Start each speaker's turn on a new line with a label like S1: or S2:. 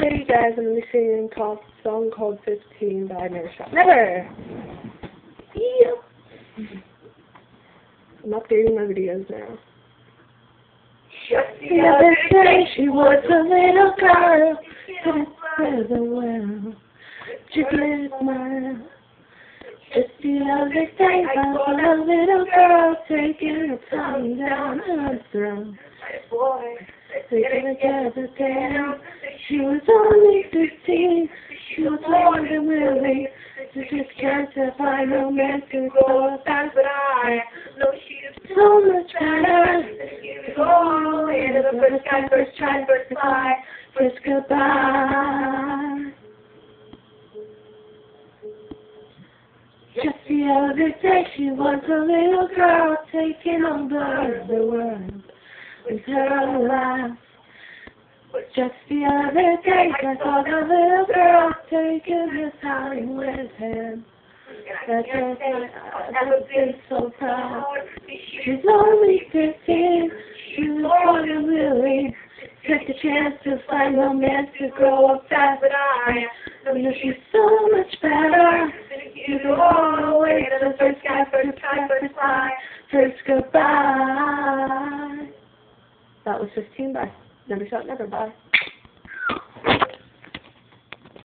S1: Hey guys, I'm going to be singing a song called 15 by Nevershoutnever. Yeah. I'm updating my videos now.
S2: Just the other day she was a little girl, couldn't spread the world, jiggling smile. Just the other day I saw a little girl taking her tongue down her throat. Taking together down. She was only 15. She was more than willing to just try to find a man to go fast, but I know she's so much better. Go all the way to the first guy, first try, first fly, first goodbye. Just the other day she was a little girl taking over the world with her laugh. Just the other day I saw the little girl taking her time with him. That just I've never been so proud. She's only 15. She was born and willing. Take the chance to find a man to grow up fast, but I know she's so much better. You go all the way to the first guy, first try, first fly, first goodbye.
S1: That was 15 by Nevershoutnever. Bye.